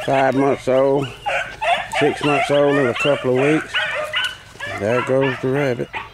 5 months old, 6 months old in a couple of weeks. There goes the rabbit.